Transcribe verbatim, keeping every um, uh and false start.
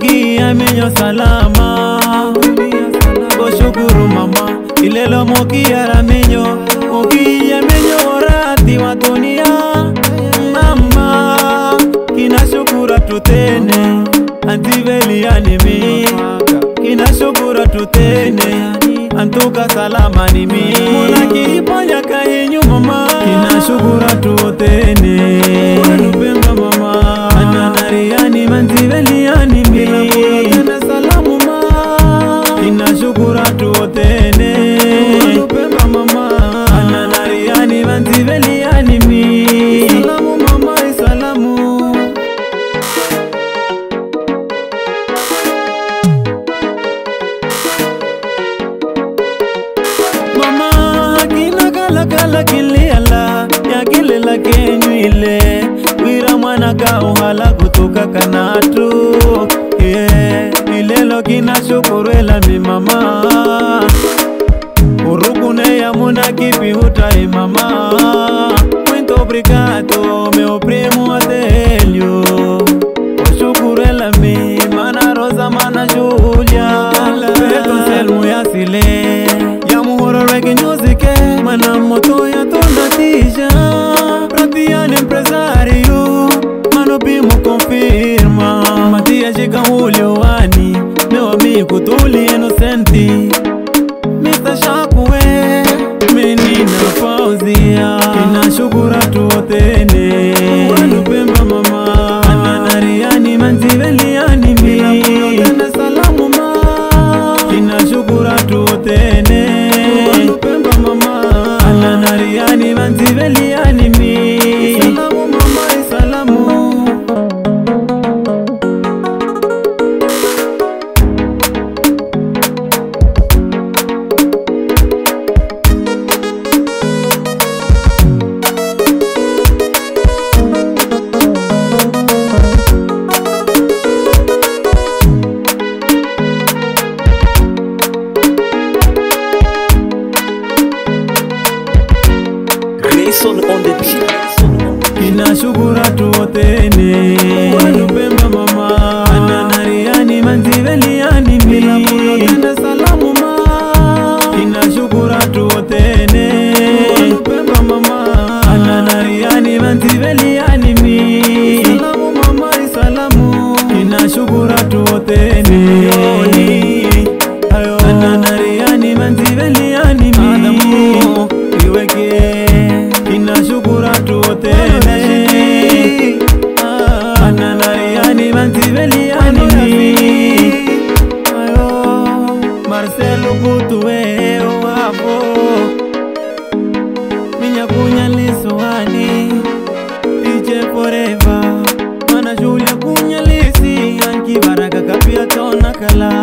Moki amenyo salama Koshukuru mama Ilelo moki aramenyo Moki amenyo orati wa dunia Mama Kinashukura tutene Antiveli animi Kinashukura tutene Antuka salama nimi Muna kiiponya kahinyu mama Kinashukura tutene Wanupemba mama Ananariani mantiveli animi Kina salamu mama Kinashukura tutene Wanupemba mama Ananariani mantiveli animi Salamu mama salamu Kala kili ala ya kile la kenyuile wira mwana ka uhala kutoka kanatu yeah ilelo kina shukurela mi mama urukune ya muna kipi hutai mama muito obrigado meu primo Adelio shukurela mi mana Rosa mana Julia Beto Selmu ya sile ya muhoro reggae music Mana moto ya tondatisha Pratian empresario Mano pimo confirma Matia chika Julio Wani Meu amigo Tuli inocenti mister Shakwe Menina Fauzia Kinashukura tuotene Wanupemba mama Ananariani manziveli animi Tena salamu ma Kinashukura tuotene Wanupemba mama Ananariani manziveli animi Salamu mama salamu On the beat. Kinashukura tuotene Wanupemba mama Ananariani manziveli animi Tena salamu ma Kinashukura tuotene Wanupemba mama Ananariani manziveli animi Salamu mama salamu Kinashukura tuotene Ayo Ananariani manziveli animi Adamu Iweke Kinashukura tuotene Ananariani manziveli animi Ayo Marcelo Butuwe wapo Minya kunya lisuani D J Forever Mana Julia kunya lisi Anki baraka kapia tona kala